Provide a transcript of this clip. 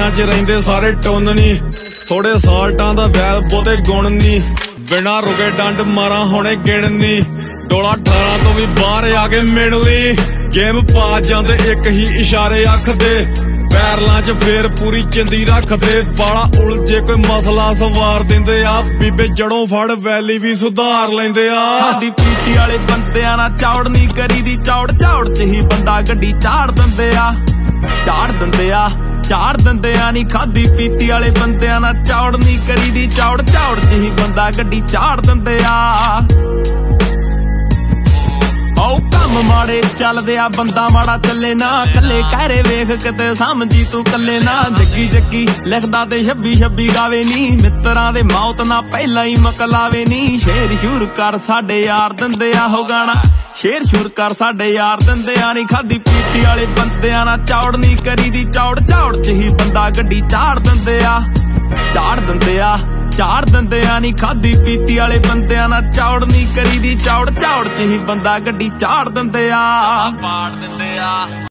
च रहिंदे सारे टुन्न नी, थोड़े साल्टां दा बैल बहुते गुण नी, बिना रुके डंड मारा होने गिणनी, डोला 18 तो भी बाहर आके मिडली, गेम पा जांदे एक ही इशारे आखदे, पैरलां च फेर पूरी चिंदी रखदे, बाला उलझे कोई मसला सवार दिंदे आ, बीबे जड़ों फड़ वैली भी सुधार लैंदे आ। खादी पीती वाले बंदियां ना चौड़ नी करी दी, चौड़ चौड़ च ही बंदा गड्डी चाड़ दिंदे आ, चाड़ दिंदे आ, चाड़ दिंदे आ नी। खादी पीती वाले बंदियां ना चौड़ नी करी दी, चौड़ चौड़ च ही बंदा गड्डी चाड़ दिंदे आ। कम माड़े चलदे आ बंदा माड़ा चले ना, कल्ले कहरे वेख किते समझी तू कल्ले ना, जग्गी जग्गी लिखदा ते 26 गावे नी, मित्तरां दे मौत ना पहला ही मकलावे नी। शेर शूर कर साडे यार दिंदे आ हो गाना, शेर शूर कर साडे यार दिंदे आ नी। खादी पीती वाले बंदियां ना चौड़ नी करी दी, चौड़ चौड़ च ही बंदा गड्डी चाड़ दिंदे आ, चाड़ दिंदे आ, चाड़ दिंदे आ नी। खादी पीती वाले बंदियां ना चौड़ नी करी दी, चौड़ चौड़ च ही बंदा गड्डी चाड़ दिंदे आ, पाड़ दिंदे आ।